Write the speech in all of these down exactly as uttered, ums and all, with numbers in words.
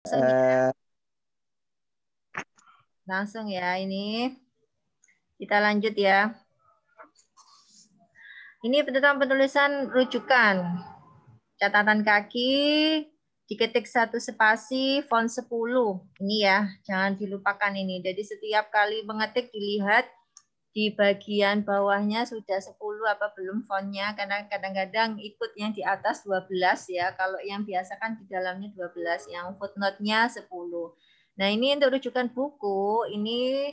Langsung ya. Langsung ya ini. Kita lanjut ya. Ini tentang penulisan rujukan. Catatan kaki, diketik satu spasi, font sepuluh. Ini ya, jangan dilupakan ini. Jadi setiap kali mengetik dilihat di bagian bawahnya sudah sepuluh apa belum fontnya, karena kadang-kadang ikut yang di atas dua belas ya. Kalau yang biasa kan di dalamnya dua belas, yang footnote-nya sepuluh. Nah, ini untuk rujukan buku, ini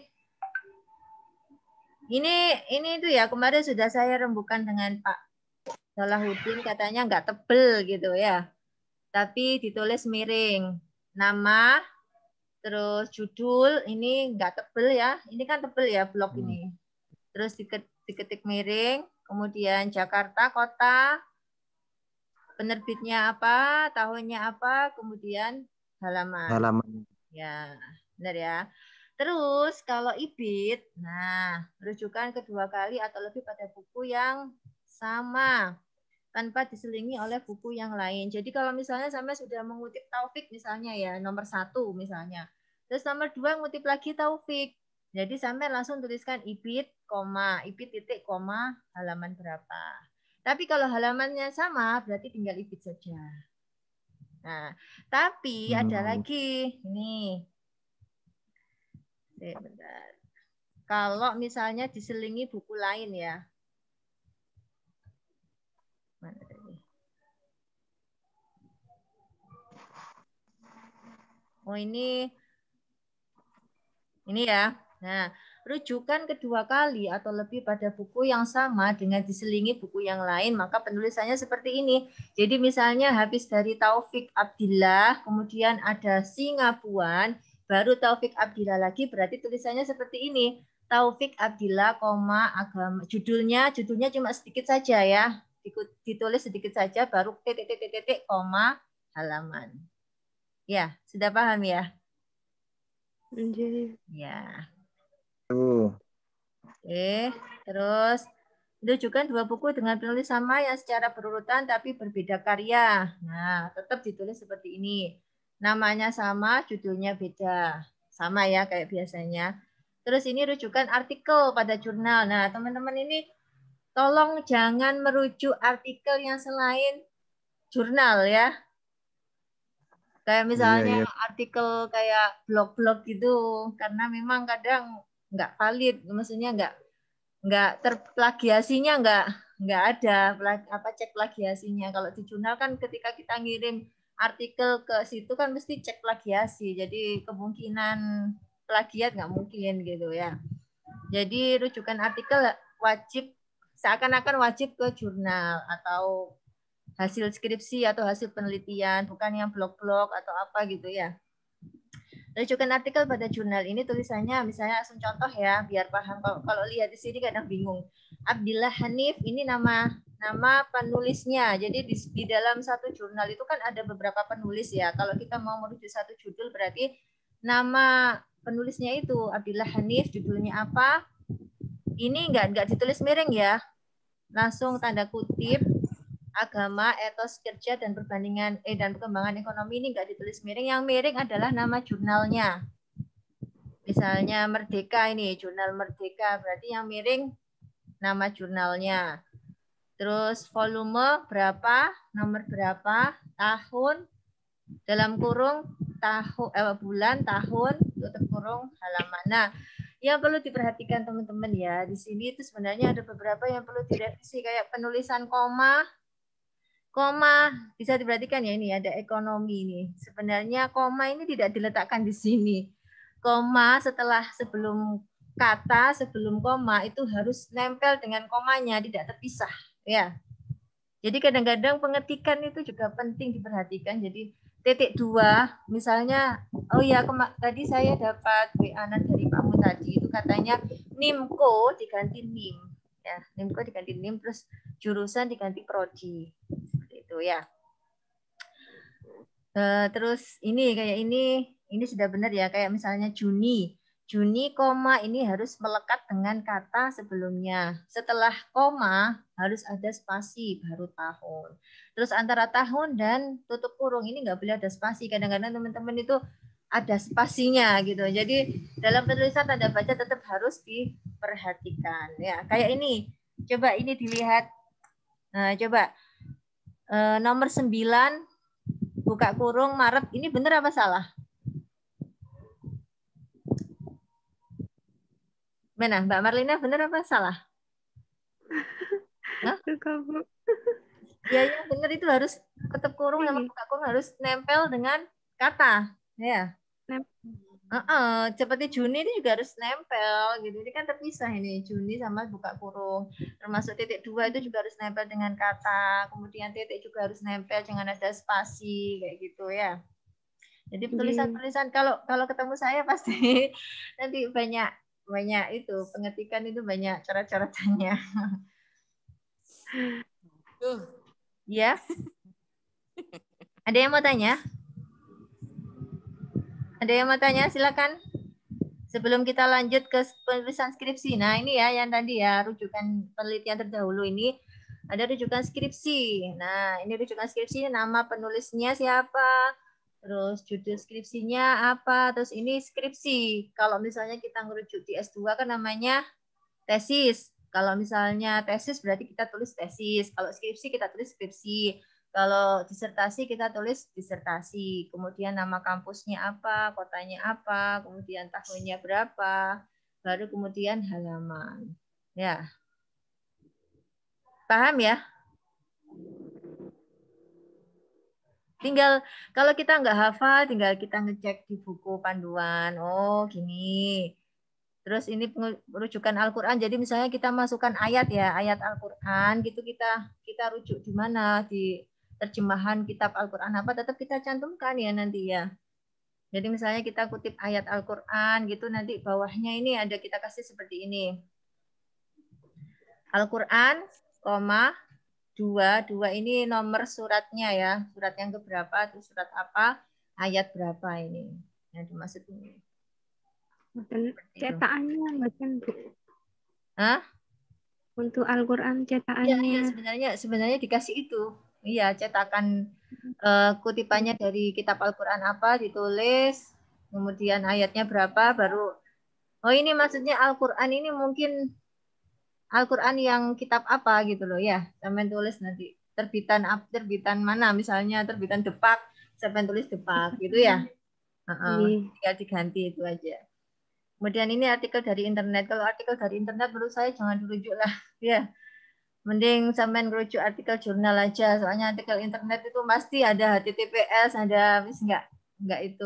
ini ini itu ya, kemarin sudah saya rembukan dengan Pak Salahuddin, katanya nggak tebel gitu ya. Tapi ditulis miring. Nama, terus judul, ini nggak tebel ya. Ini kan tebel ya blog ini. Terus diketik miring, kemudian Jakarta kota, penerbitnya apa, tahunnya apa, kemudian halaman. Halaman. Ya, benar ya. Terus kalau ibit, nah rujukan kedua kali atau lebih pada buku yang sama tanpa diselingi oleh buku yang lain. Jadi kalau misalnya sampai sudah mengutip Taufik misalnya ya, nomor satu misalnya. Terus nomor dua ngutip lagi Taufik. Jadi sampai langsung tuliskan ibit, koma, ibit titik, koma, halaman berapa. Tapi kalau halamannya sama, berarti tinggal ibit saja. Nah, tapi hmm. ada lagi. Ini. Bentar. Kalau misalnya diselingi buku lain ya. Mana tadi? Oh ini, ini ya. Nah, rujukan kedua kali atau lebih pada buku yang sama dengan diselingi buku yang lain, maka penulisannya seperti ini. Jadi misalnya habis dari Taufik Abdillah, kemudian ada Singapuan, baru Taufik Abdillah lagi, berarti tulisannya seperti ini. Taufik Abdillah, koma, agama. Judulnya, judulnya cuma sedikit saja ya. Ditulis sedikit saja, baru titik, titik, titik, koma, halaman. Ya, sudah paham ya? Jadi. Ya. Tuh. Oke, terus rujukan dua buku dengan penulis sama yang secara berurutan tapi berbeda karya. Nah, tetap ditulis seperti ini. Namanya sama, judulnya beda. Sama ya kayak biasanya. Terus ini rujukan artikel pada jurnal. Nah, teman-teman ini tolong jangan merujuk artikel yang selain jurnal ya. Kayak misalnya iya, iya. artikel kayak blog-blog gitu, karena memang kadang nggak valid, maksudnya nggak nggak terplagiasinya nggak nggak ada apa cek plagiasinya. Kalau di jurnal kan ketika kita ngirim artikel ke situ kan mesti cek plagiasi, jadi kemungkinan plagiat nggak mungkin gitu ya. Jadi rujukan artikel wajib seakan-akan wajib ke jurnal atau hasil skripsi atau hasil penelitian, bukan yang blog-blog atau apa gitu ya. Rujukan artikel pada jurnal ini tulisannya, misalnya langsung contoh ya, biar paham. Kalau, kalau lihat di sini kadang bingung. Abdillah Hanif ini nama nama penulisnya. Jadi di, di dalam satu jurnal itu kan ada beberapa penulis ya. Kalau kita mau merujuk satu judul berarti nama penulisnya itu Abdillah Hanif, judulnya apa? Ini enggak enggak ditulis miring ya. Langsung tanda kutip, agama, etos kerja dan perbandingan eh dan perkembangan ekonomi ini enggak ditulis miring. Yang miring adalah nama jurnalnya. Misalnya Merdeka ini, jurnal Merdeka, berarti yang miring nama jurnalnya. Terus volume berapa, nomor berapa, tahun, dalam kurung tahun eh, bulan, tahun, tutup kurung halaman. Nah, yang perlu diperhatikan teman-teman ya, di sini itu sebenarnya ada beberapa yang perlu direvisi kayak penulisan koma. Koma bisa diperhatikan ya, ini ada ekonomi ini. Sebenarnya koma ini tidak diletakkan di sini. Koma setelah sebelum kata, sebelum koma itu harus nempel dengan komanya, tidak terpisah ya. Jadi kadang-kadang pengetikan itu juga penting diperhatikan. Jadi titik dua, misalnya, oh ya tadi saya dapat W A dari Pak Mu tadi, itu katanya NIMKO diganti NIM. Ya, NIMKO diganti NIM, terus jurusan diganti prodi. Seperti itu ya. Uh, terus ini kayak ini, ini sudah benar ya, kayak misalnya Juni. Juni, koma ini harus melekat dengan kata sebelumnya. Setelah koma harus ada spasi baru tahun. Terus antara tahun dan tutup kurung ini nggak boleh ada spasi. Kadang-kadang teman-teman itu ada spasinya gitu. Jadi dalam penulisan tanda baca tetap harus diperhatikan. Ya, kayak ini. Coba ini dilihat. Nah, coba e, nomor sembilan buka kurung Maret ini benar apa salah? Mana Mbak Marlina, benar apa salah? Hah? Ya, ya benar, itu harus tutup kurung sama buka kurung harus nempel dengan kata. Ya. Uh -uh. Seperti Juni ini juga harus nempel gitu. Ini kan terpisah ini Juni sama buka kurung. Termasuk titik dua itu juga harus nempel dengan kata. Kemudian titik juga harus nempel, jangan ada spasi kayak gitu ya. Jadi tulisan-tulisan kalau kalau ketemu saya pasti nanti banyak banyak itu pengetikan itu banyak coret-coretannya. Ya. Ada yang mau tanya? Ada yang mau tanya? Silakan. Sebelum kita lanjut ke penulisan skripsi. Nah, ini ya yang tadi ya rujukan penelitian terdahulu ini ada rujukan skripsi. Nah, ini rujukan skripsi, nama penulisnya siapa? Terus judul skripsinya apa? Terus ini skripsi. Kalau misalnya kita ngerujuk di S dua kan namanya tesis. Kalau misalnya tesis berarti kita tulis tesis. Kalau skripsi kita tulis skripsi. Kalau disertasi kita tulis disertasi. Kemudian nama kampusnya apa, kotanya apa, kemudian tahunnya berapa, baru kemudian halaman. Ya. Paham ya? Tinggal kalau kita nggak hafal, tinggal kita ngecek di buku panduan. Oh, gini. Terus ini rujukan Al-Qur'an. Jadi misalnya kita masukkan ayat ya, ayat Al-Qur'an gitu kita kita rujuk di mana, di terjemahan kitab Al-Qur'an apa tetap kita cantumkan ya nanti ya. Jadi misalnya kita kutip ayat Al-Qur'an gitu, nanti bawahnya ini ada kita kasih seperti ini. Al-Qur'an, koma, dua, dua ini nomor suratnya ya. Surat yang keberapa, itu surat apa, ayat berapa ini. Yang dimaksud ini. Cetakannya bahkan Bu. Hah? Untuk Al-Qur'an cetakannya. Iya, ya, sebenarnya sebenarnya dikasih itu. Iya, cetakan uh, kutipannya dari kitab Al-Qur'an apa ditulis, kemudian ayatnya berapa baru oh ini maksudnya Al-Qur'an ini mungkin Al-Qur'an yang kitab apa gitu loh ya. Sampai tulis nanti terbitan terbitan mana misalnya terbitan Depak, sampai tulis Depak gitu ya. Uh-uh, tinggal diganti itu aja. Kemudian ini artikel dari internet. Kalau artikel dari internet menurut saya jangan dirujuk lah, ya. Mending sampean ngerujuk artikel jurnal aja. Soalnya artikel internet itu pasti ada H T T P S, ada mis enggak enggak itu.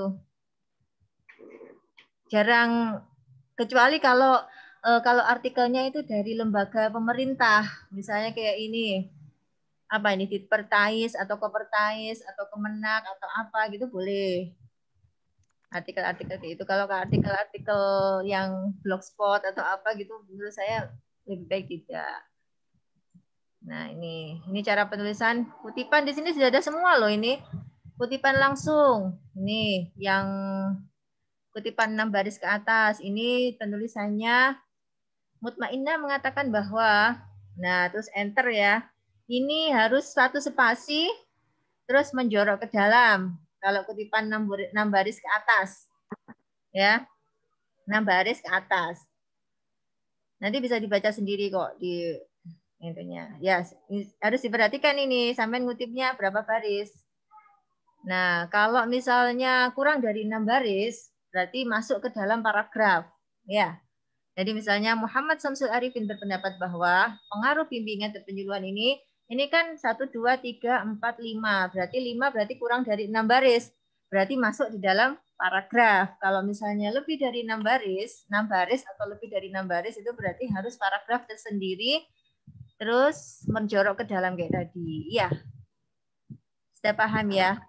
Jarang kecuali kalau eh, kalau artikelnya itu dari lembaga pemerintah, misalnya kayak ini. Apa ini Ditpertais atau Kopertais atau Kemenak atau apa gitu boleh. Artikel-artikel itu kalau artikel-artikel yang blogspot atau apa gitu menurut saya lebih baik tidak. Nah, ini ini cara penulisan kutipan di sini sudah ada semua loh ini. Kutipan langsung. Ini yang kutipan enam baris ke atas. Ini penulisannya Mutmainnah mengatakan bahwa nah, terus enter ya. Ini harus satu spasi terus menjorok ke dalam. Kalau kutipan enam baris ke atas. Ya. enam baris ke atas. Nanti bisa dibaca sendiri kok di intinya. Ya, harus diperhatikan ini sampai ngutipnya berapa baris. Nah, kalau misalnya kurang dari enam baris, berarti masuk ke dalam paragraf. Ya. Jadi misalnya Muhammad Samsul Arifin berpendapat bahwa pengaruh bimbingan dan penyuluhan ini ini kan satu, dua, tiga, empat, lima. Berarti lima berarti kurang dari enam baris. Berarti masuk di dalam paragraf. Kalau misalnya lebih dari enam baris, enam baris atau lebih dari enam baris itu berarti harus paragraf tersendiri terus menjorok ke dalam kayak tadi. Iya. Sudah paham ya?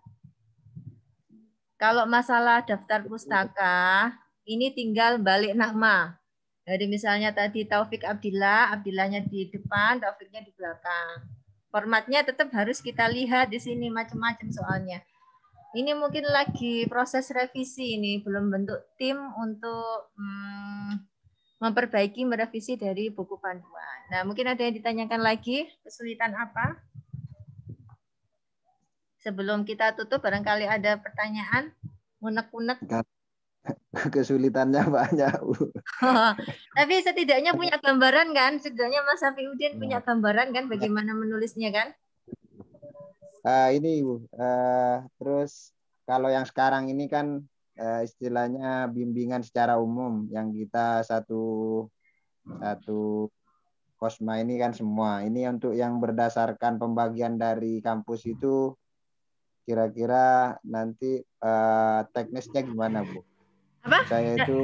Kalau masalah daftar pustaka, ini tinggal balik nama. Jadi misalnya tadi Taufik Abdillah, Abdillahnya di depan, Taufiknya di belakang. Formatnya tetap harus kita lihat di sini macam-macam soalnya. Ini mungkin lagi proses revisi ini, belum bentuk tim untuk hmm, memperbaiki, merevisi dari buku panduan. Nah, mungkin ada yang ditanyakan lagi, kesulitan apa? Sebelum kita tutup, barangkali ada pertanyaan, unek-unek. Kesulitannya banyak, Bu. Tapi setidaknya punya gambaran kan? Setidaknya Mas Safiuddin punya gambaran kan bagaimana menulisnya kan? Uh, ini Bu, uh, terus kalau yang sekarang ini kan uh, istilahnya bimbingan secara umum yang kita satu satu Kosma ini kan semua. Ini untuk yang berdasarkan pembagian dari kampus itu kira-kira nanti uh, teknisnya gimana, Bu? Apa? Saya itu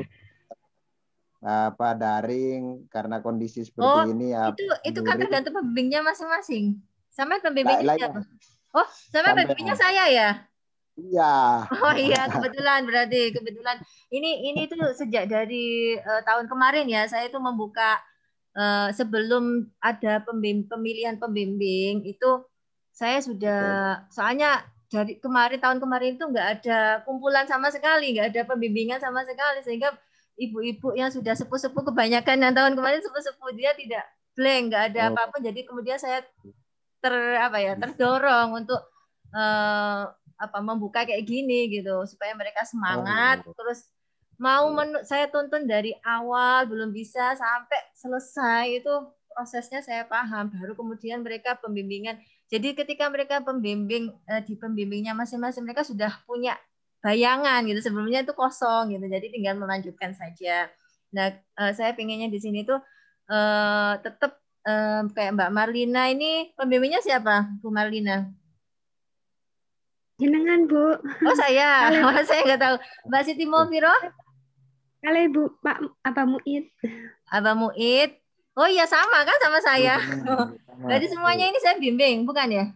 apa daring karena kondisi seperti oh, ini. Itu itu kan tergantung pembimbingnya masing-masing. Sampai pembimbingnya siapa? Oh, sampai pembimbingnya saya ya? Iya. Oh iya, kebetulan berarti kebetulan ini ini tuh sejak dari uh, tahun kemarin ya, saya itu membuka uh, sebelum ada pembimbing, pemilihan pembimbing itu saya sudah Betul. Soalnya dari kemarin tahun kemarin itu nggak ada kumpulan sama sekali, nggak ada pembimbingan sama sekali sehingga ibu-ibu yang sudah sepuh-sepuh kebanyakan yang tahun kemarin sepuh-sepuh dia tidak blank, nggak ada apa-apa. Jadi kemudian saya ter apa ya terdorong untuk uh, apa membuka kayak gini gitu supaya mereka semangat oh. Terus mau menu, saya tuntun dari awal belum bisa sampai selesai itu prosesnya saya paham baru kemudian mereka pembimbingan. Jadi ketika mereka pembimbing eh, di pembimbingnya masing-masing mereka sudah punya bayangan gitu sebelumnya itu kosong gitu jadi tinggal melanjutkan saja. Nah eh, saya pengennya di sini tuh eh, tetap eh, kayak Mbak Marlina ini pembimbingnya siapa Bu Marlina? Jenengan, Bu. Oh, saya. Oh, saya nggak tahu. Mbak Siti Mulfiro? Kalau Ibu Pak Abah Muid. Abah Muid. Oh iya, sama kan sama saya. Jadi semuanya ini saya bimbing, bukan ya?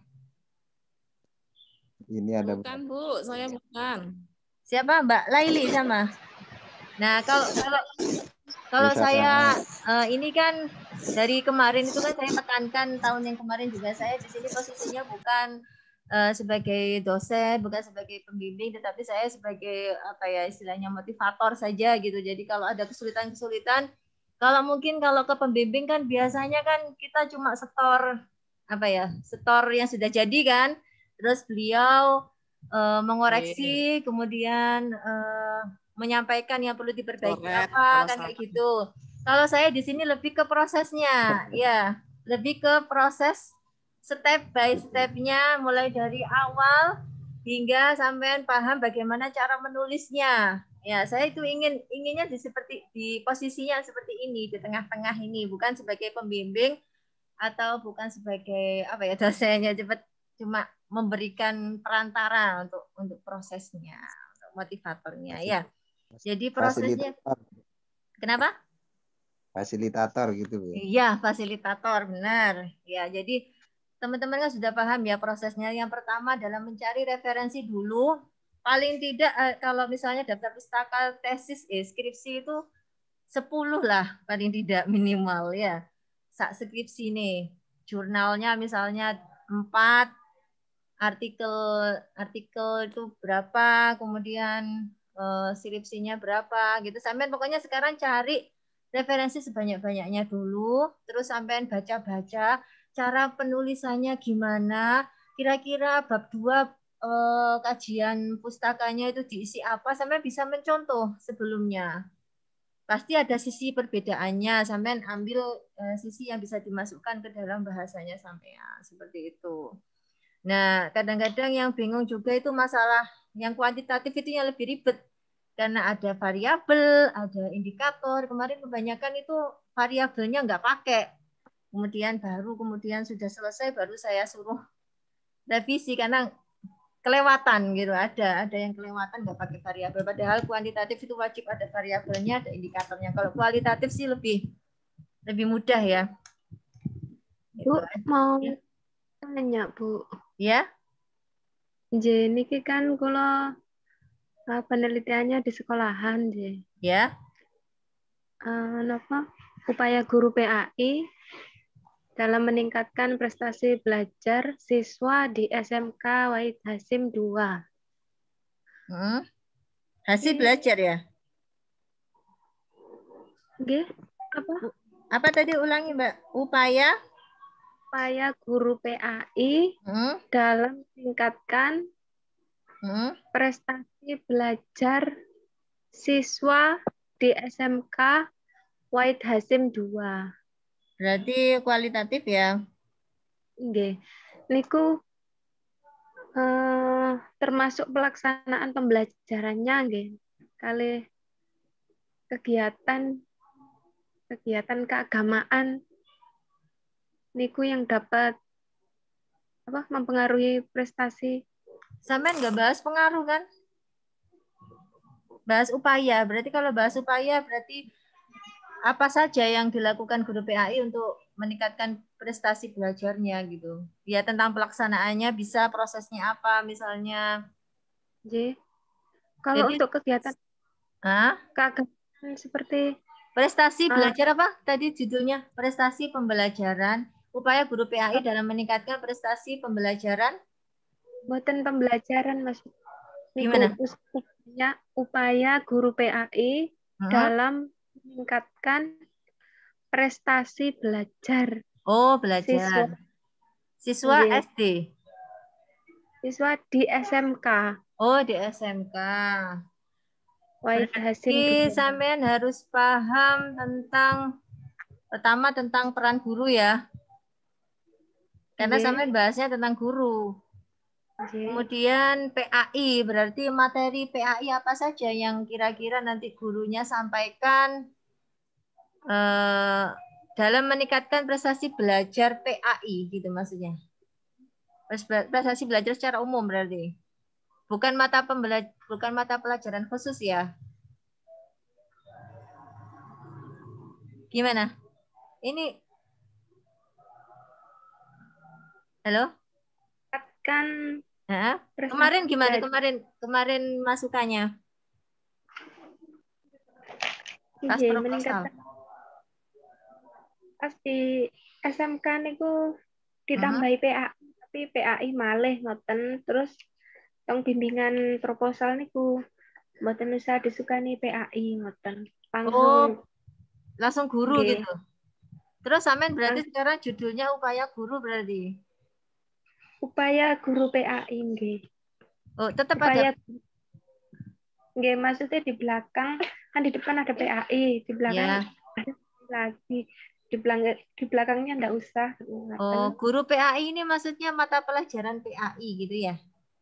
Ini ada bukan, Bu. Saya bukan. Siapa? Mbak Laili sama. Nah, kalau kalau kalau saya uh, ini kan dari kemarin itu kan saya tekankan tahun yang kemarin juga saya di sini posisinya bukan Uh, sebagai dosen, bukan sebagai pembimbing, tetapi saya sebagai apa ya istilahnya motivator saja gitu. Jadi kalau ada kesulitan-kesulitan, kalau mungkin kalau ke pembimbing kan biasanya kan kita cuma setor apa ya, setor yang sudah jadi kan, terus beliau uh, mengoreksi, Oke. kemudian uh, menyampaikan yang perlu diperbaiki Correct. apa kan kayak gitu. Kalau saya di sini lebih ke prosesnya, ya lebih ke proses step by step-nya mulai dari awal hingga sampean paham bagaimana cara menulisnya. Ya, saya itu ingin inginnya di seperti di posisinya seperti ini, di tengah-tengah ini, bukan sebagai pembimbing atau bukan sebagai apa ya dosennya cepat cuma memberikan perantara untuk untuk prosesnya, untuk motivatornya ya. Jadi prosesnya kenapa? Fasilitator gitu ya. Iya, fasilitator benar. Ya, jadi teman-teman kan sudah paham ya prosesnya. Yang pertama adalah mencari referensi dulu. Paling tidak kalau misalnya daftar pustaka tesis eh, skripsi itu sepuluh lah paling tidak minimal ya. Sak skripsi nih. Jurnalnya misalnya empat, artikel artikel itu berapa, kemudian eh, skripsinya berapa gitu. Sampai pokoknya sekarang cari referensi sebanyak-banyaknya dulu, terus sampean baca-baca cara penulisannya gimana, kira-kira bab dua eh, kajian pustakanya itu diisi apa, sampai bisa mencontoh sebelumnya. Pasti ada sisi perbedaannya, sampean ambil eh, sisi yang bisa dimasukkan ke dalam bahasanya sampean, seperti itu. Nah, kadang-kadang yang bingung juga itu masalah yang kuantitatif itu yang lebih ribet. Karena ada variabel, ada indikator. Kemarin kebanyakan itu variabelnya nggak pakai. Kemudian baru kemudian sudah selesai baru saya suruh revisi karena kelewatan gitu. Ada ada yang kelewatan nggak pakai variabel. Padahal kuantitatif itu wajib ada variabelnya, ada indikatornya. Kalau kualitatif sih lebih lebih mudah ya. Bu, itu mau ya. Tanya Bu. Ya. Jadi kan kalau penelitiannya di sekolahan je. Ya. Uh, apa? Upaya guru P A I dalam meningkatkan prestasi belajar siswa di S M K Wahid Hasim dua. Hmm. Hasil Nggih. belajar ya? Nggih, apa? Apa tadi ulangi, Mbak? Upaya Upaya guru P A I hmm. dalam meningkatkan Hmm. prestasi belajar siswa di S M K Wahid Hasim dua. Berarti kualitatif ya? Nggih. Niku eh, termasuk pelaksanaan pembelajarannya nggih. Kali kegiatan kegiatan keagamaan niku yang dapat apa mempengaruhi prestasi. Sampai nggak bahas pengaruh kan? Bahas upaya. Berarti kalau bahas upaya berarti apa saja yang dilakukan guru P A I untuk meningkatkan prestasi belajarnya gitu. Ya tentang pelaksanaannya bisa prosesnya apa misalnya. Nggih. Kalau Jadi untuk kegiatan ah, keagamaan seperti prestasi uh, belajar apa? Tadi judulnya prestasi pembelajaran. Upaya guru P A I dalam meningkatkan prestasi pembelajaran. buatan pembelajaran Mas. Gimana? Niku upaya, upaya guru P A I Hmm? dalam meningkatkan prestasi belajar Oh, siswa belajar. Siswa nggih, S D. siswa di S M K Oh, di S M K. Wahid Hasim Berarti dua. sampean harus paham tentang pertama tentang peran guru ya. Karena Nggih, sampean bahasnya tentang guru. nggih. Kemudian P A I, berarti materi P A I apa saja yang kira-kira nanti gurunya sampaikan eh, dalam meningkatkan prestasi belajar P A I gitu maksudnya. Prestasi belajar secara umum berarti. Bukan mata pembelajar, bukan mata pelajaran khusus ya. Gimana? Ini halo? Kan Hah? prestasi Kemarin gimana? belajar Kemarin kemarin masukannya pas nggih proposal. meningkatkan pas di S M K niku Hmm. ditambahi P A I tapi P A I malih ngoten terus tong bimbingan proposal niku mboten usah disukani P A I ngoten. Oh, Langsung langsung guru nggih. gitu. Terus sampean berarti Lang- sekarang judulnya upaya guru berarti. upaya guru P A I nggih. Oh, tetap ada. Upaya nggih maksudnya di belakang kan di depan ada P A I, di belakang Ya. ada lagi. Di belakang di belakangnya enggak usah Oh, ngoten. guru P A I ini maksudnya mata pelajaran P A I gitu ya.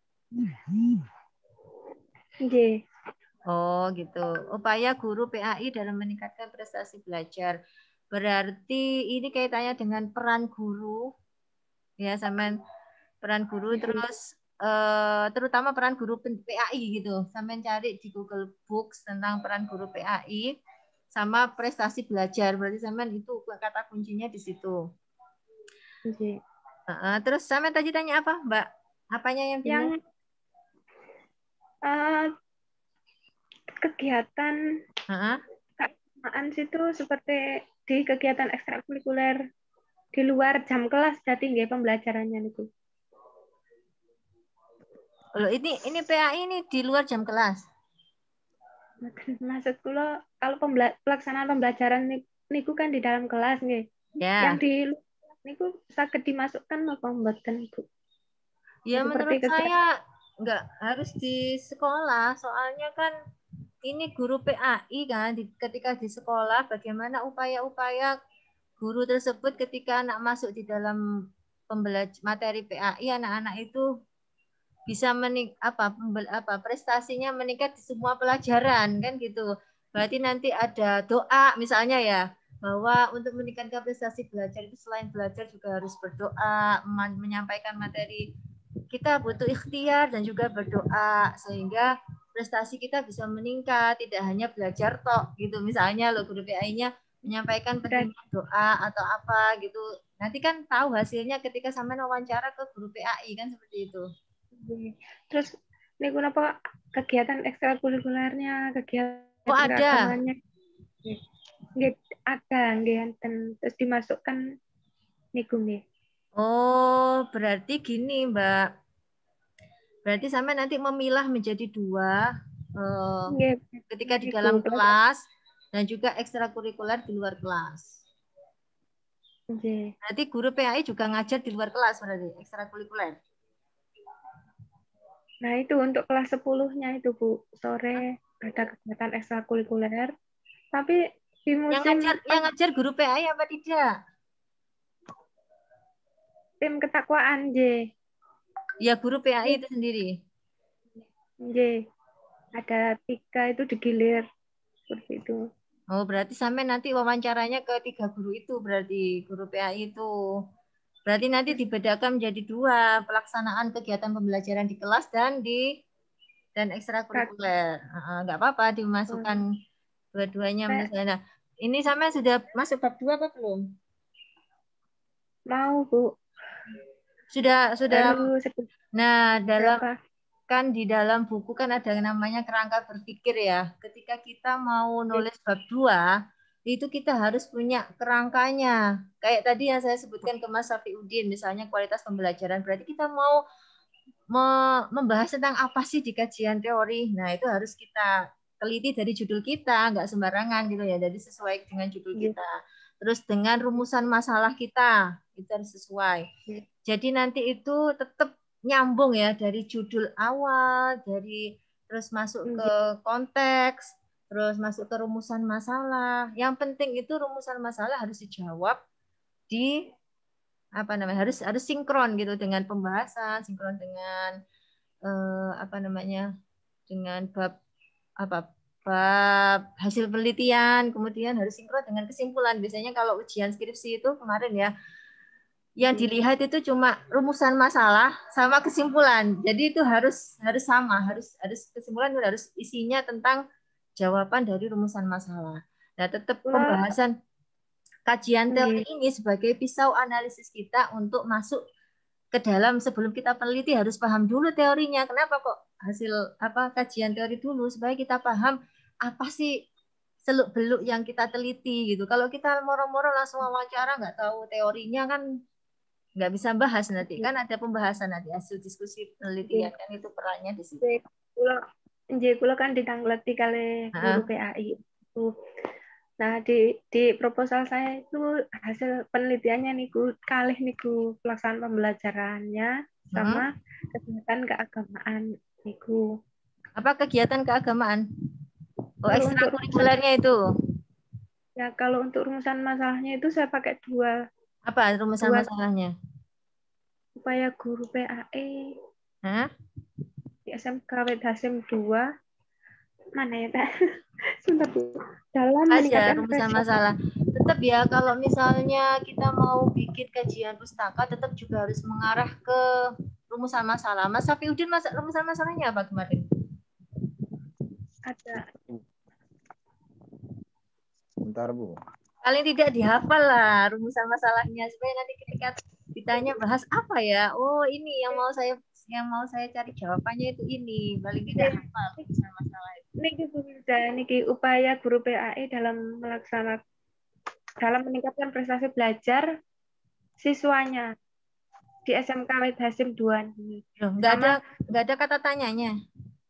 Nggih. Oh, gitu. Upaya guru P A I dalam meningkatkan prestasi belajar. Berarti ini kaitannya dengan peran guru. Ya, sampean peran guru terus eh, terutama peran guru P A I gitu. Sampean cari di Google Books tentang peran guru P A I sama prestasi belajar. Berarti sampean itu kata kuncinya di situ. Nggih. Uh, terus sampean tadi tanya apa, Mbak? Apanya yang bingung? Yang uh, kegiatan Uh-huh. keagamaan situ seperti di kegiatan ekstrakurikuler di luar jam kelas jadi nggih pembelajarannya niku. Loh, ini ini P A I ini di luar jam kelas. Maksud kula kalau pembela pelaksanaan pembelajaran niku kan di dalam kelas nggih. Ya. Yang di niku saged dimasukkan napa mboten Ibu? Ya, Seperti menurut kegiatan saya nggak harus di sekolah, soalnya kan ini guru P A I kan, di, ketika di sekolah bagaimana upaya-upaya guru tersebut ketika anak masuk di dalam pembelajar materi P A I, anak-anak itu bisa menik apa, pembel, apa prestasinya meningkat di semua pelajaran kan gitu. Berarti nanti ada doa misalnya ya, bahwa untuk meningkatkan prestasi belajar itu selain belajar juga harus berdoa, menyampaikan materi. Kita butuh ikhtiar dan juga berdoa sehingga prestasi kita bisa meningkat, tidak hanya belajar tok gitu. Misalnya lo guru P A I-nya menyampaikan pentingnya doa atau apa gitu. Nanti kan tahu hasilnya ketika sampai wawancara ke guru P A I kan seperti itu. Terus niku napa kegiatan ekstrakurikulernya, kegiatan Oh, ada. keagamannya. Nggih, ada nggih enten terus dimasukkan niku nggih. Oh, berarti gini, Mbak. Berarti sampai nanti memilah menjadi dua eh, Nggih, ketika di niku, dalam kelas- kelas dan juga ekstrakurikuler di luar kelas. nggih. Berarti guru P A I juga ngajar di luar kelas berarti ekstrakurikuler. Nah, itu untuk kelas sepuluh-nya itu, Bu. Sore ada kegiatan ekstrakurikuler. Tapi di Yang musim ngajar yang ngajar guru P A I apa tidak? tim ketakwaan, nggih. Ya guru P A I itu sendiri. Nggih. Ada tiga itu digilir seperti itu. Oh, berarti sampai nanti wawancaranya ke tiga guru itu berarti guru P A I itu. Berarti nanti dibedakan menjadi dua, pelaksanaan kegiatan pembelajaran di kelas dan di dan ekstrakurikuler. Uh, nggak apa-apa dimasukkan dua-duanya menurut saya. Nah, ini sampai sudah masuk bab dua apa belum? Mau, Bu. Sudah sudah. Baru sekitar Nah, dalam berapa? kan di dalam buku kan ada yang namanya kerangka berpikir ya. Ketika kita mau nulis bab dua, itu kita harus punya kerangkanya. Kayak tadi yang saya sebutkan ke Mas Safiuddin, misalnya kualitas pembelajaran. Berarti kita mau membahas tentang apa sih di kajian teori. Nah, itu harus kita teliti dari judul kita, nggak sembarangan gitu ya. Jadi sesuai dengan judul kita. Terus dengan rumusan masalah kita, itu harus sesuai. Jadi nanti itu tetap nyambung ya dari judul awal, dari terus masuk ke konteks, terus masuk ke rumusan masalah. Yang penting itu rumusan masalah harus dijawab di apa namanya harus harus sinkron gitu dengan pembahasan, sinkron dengan eh, apa namanya dengan bab apa bab hasil penelitian, kemudian harus sinkron dengan kesimpulan. Biasanya kalau ujian skripsi itu kemarin ya yang dilihat itu cuma rumusan masalah sama kesimpulan. Jadi itu harus harus sama, harus harus kesimpulan harus isinya tentang jawaban dari rumusan masalah. Nah, tetap pembahasan kajian teori ini sebagai pisau analisis kita untuk masuk ke dalam sebelum kita peneliti harus paham dulu teorinya. Kenapa kok hasil apa kajian teori dulu supaya kita paham apa sih seluk-beluk yang kita teliti gitu. Kalau kita moro-moro langsung wawancara nggak tahu teorinya kan nggak bisa bahas nanti kan ada pembahasan nanti hasil diskusi penelitian kan itu perannya di situ. Kulo nggih kula kan ditangleti kali guru P A I itu. Nah, di di proposal saya itu hasil penelitiannya niku kalih niku pelaksanaan pembelajarannya sama hmm. kegiatan keagamaan niku. Apa kegiatan keagamaan? Oh, ekstrakurikulernya itu. Ya, kalau untuk rumusan masalahnya itu saya pakai dua. Apa rumusan dua. masalahnya? Upaya guru P A I. Hah? Di S M K Wed Hasim dua. Mana ya, Pak? Sebentar, Bu. Dalam aja rumusan masalah. Tetap ya kalau misalnya kita mau bikin kajian pustaka tetap juga harus mengarah ke rumusan masalah. Mas Safiuddin masa rumusan masalahnya apa kemarin? Ada. Bentar, Bu. Paling tidak dihafal lah rumusan masalahnya supaya nanti ketika ditanya bahas apa ya? Oh, ini yang mau saya yang mau saya cari jawabannya itu ini. Paling tidak hafal rumusan masalah itu. Niki niki upaya guru P A I dalam melaksanakan dalam meningkatkan prestasi belajar siswanya di S M K Wed Hasim dua ini. Enggak ada enggak ada kata tanyanya.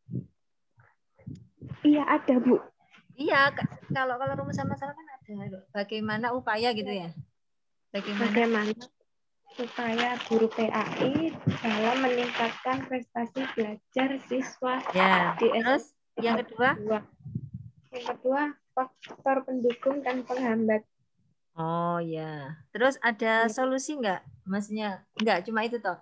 Iya, ada, Bu. Iya, kalau kalau rumusan masalah kan ada. Bagaimana upaya gitu ya? Bagaimana, Bagaimana upaya guru P A I dalam meningkatkan prestasi belajar siswa ya, di terus S M K yang kedua? Yang kedua, faktor pendukung dan penghambat. Oh ya. Terus ada ya. Solusi nggak? Maksudnya nggak cuma itu toh?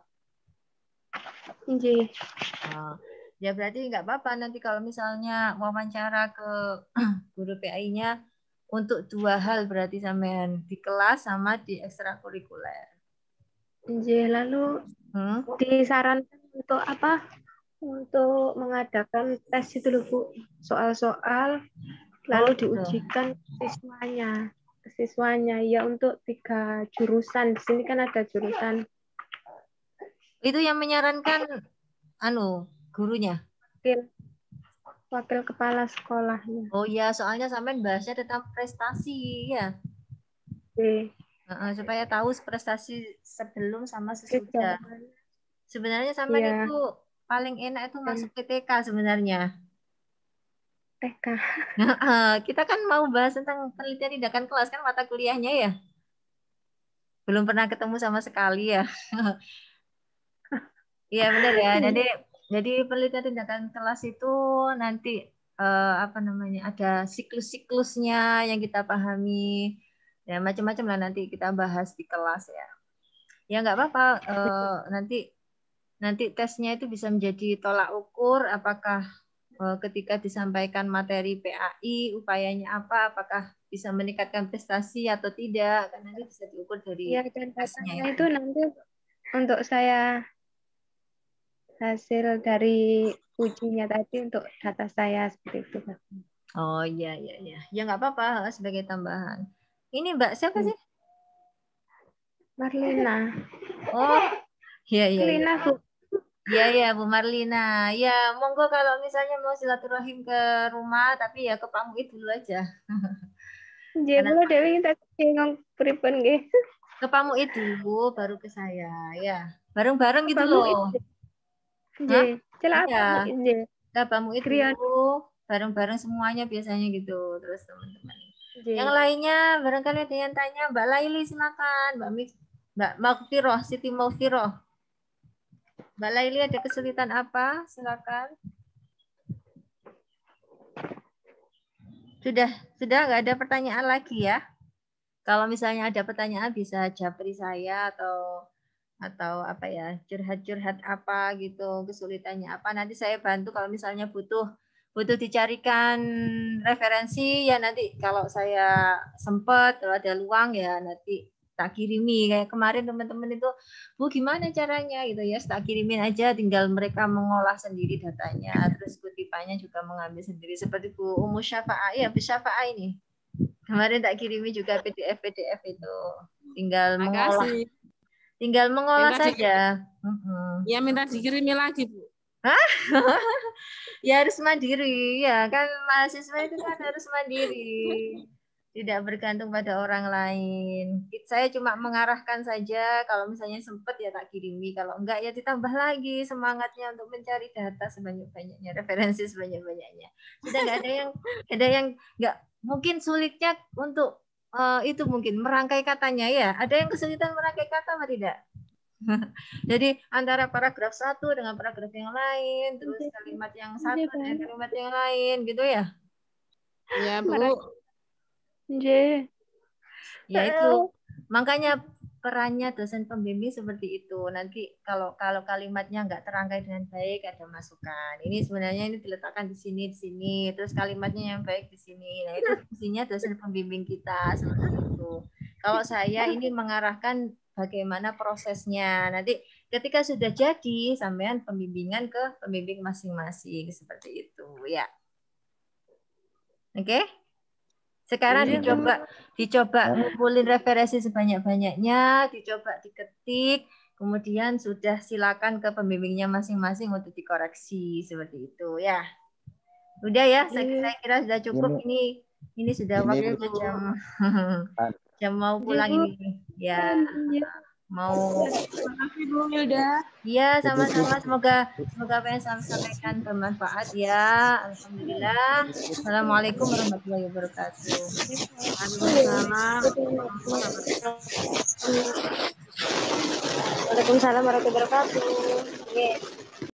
Iya. Oh. Ya berarti nggak apa-apa nanti kalau misalnya wawancara ke guru P A I-nya untuk dua hal berarti sampean di kelas sama di ekstrakurikuler. Iya, lalu hmm? disarankan untuk apa? Untuk mengadakan tes itu loh, Bu. Soal-soal lalu oh, diujikan siswanya. Siswanya ya untuk tiga jurusan. Di sini kan ada jurusan. Itu yang menyarankan anu gurunya. Wakil, wakil kepala sekolahnya. Oh ya, soalnya sampean bahasnya tentang prestasi ya. Oke. Uh, supaya tahu prestasi sebelum sama sesudah. Sebenarnya sampean ya. itu paling enak itu masuk P T K sebenarnya. T K. Kita kan mau bahas tentang penelitian tindakan kelas kan mata kuliahnya ya. Belum pernah ketemu sama sekali ya. Iya benar ya. Jadi jadi penelitian tindakan kelas itu nanti eh, apa namanya ada siklus-siklusnya yang kita pahami. Ya macam-macam lah nanti kita bahas di kelas ya. Ya nggak apa-apa. Eh, nanti nanti tesnya itu bisa menjadi tolak ukur apakah ketika disampaikan materi P A I, upayanya apa, apakah bisa meningkatkan prestasi atau tidak, karena itu bisa diukur dari ya, dan tesnya datanya itu nanti untuk saya hasil dari ujinya tadi untuk data saya seperti itu. Oh iya iya iya, ya nggak apa-apa sebagai tambahan. Ini Mbak siapa sih? Marlina. Oh iya iya. Marlina iya. Bu. Iya ya Bu Marlina. Ya monggo kalau misalnya mau silaturahim ke rumah, tapi ya ke Pak Muid dulu aja. Nggih, kula dhewe tak ngomong pripun nggih. Ke Pak Muid dulu, baru ke saya. Ya bareng-bareng gitu loh. Nggih, celak ya. nggih. Ke Pak Muid dulu, bareng-bareng semuanya biasanya gitu. Terus teman-teman. Yang lainnya barangkali ada yang tanya, Mbak Laili silakan, Mbak Mix, Mbak Maghfirah, Siti Maghfirah. Mbak Laili ada kesulitan apa? Silakan. Sudah, sudah nggak ada pertanyaan lagi ya? Kalau misalnya ada pertanyaan bisa japri saya atau atau apa ya, curhat-curhat apa gitu, kesulitannya apa. Nanti saya bantu kalau misalnya butuh butuh dicarikan referensi ya nanti kalau saya sempat kalau ada luang ya nanti tak kirimi kayak kemarin teman-teman itu Bu gimana caranya gitu ya tak kirimin aja tinggal mereka mengolah sendiri datanya terus kutipannya juga mengambil sendiri seperti Bu Umu Syafa'ah ya Bu Syafa'ah ini kemarin tak kirimi juga P D F P D F itu tinggal Makasih. mengolah tinggal mengolah minta saja ya minta dikirimi lagi Bu. Hah? Ya harus mandiri ya kan mahasiswa itu kan harus mandiri tidak bergantung pada orang lain. Saya cuma mengarahkan saja kalau misalnya sempat ya tak kirimi kalau enggak ya ditambah lagi semangatnya untuk mencari data sebanyak-banyaknya referensi sebanyak-banyaknya sudah nggak ada yang ada yang nggak mungkin sulitnya untuk uh, itu mungkin merangkai katanya ya ada yang kesulitan merangkai kata apa tidak? Jadi antara paragraf satu dengan paragraf yang lain, terus kalimat yang satu dengan kalimat yang lain, gitu ya? Iya Bu. Nggih. Ya itu, makanya perannya dosen pembimbing seperti itu. Nanti kalau kalau kalimatnya nggak terangkai dengan baik ada masukan. Ini sebenarnya ini diletakkan di sini di sini, terus kalimatnya yang baik di sini. Nah itu fungsinya dosen pembimbing kita seperti itu. Kalau saya ini mengarahkan bagaimana prosesnya. Nanti ketika sudah jadi, sampean pembimbingan ke pembimbing masing-masing seperti itu, ya. Oke? Okay? Sekarang Iya, dicoba dicoba ngumpulin referensi sebanyak-banyaknya, dicoba diketik, kemudian sudah silakan ke pembimbingnya masing-masing untuk dikoreksi seperti itu, ya. Udah ya, saya, saya kira sudah cukup ini. Ini, ini sudah ini, waktu jam jam mau pulang ini. Ya. Mau makasih Bu Hilda. Iya, sama-sama semoga semoga apa yang saya sampaikan bermanfaat ya. Alhamdulillah. Assalamualaikum warahmatullahi wabarakatuh. Waalaikumsalam warahmatullahi wabarakatuh.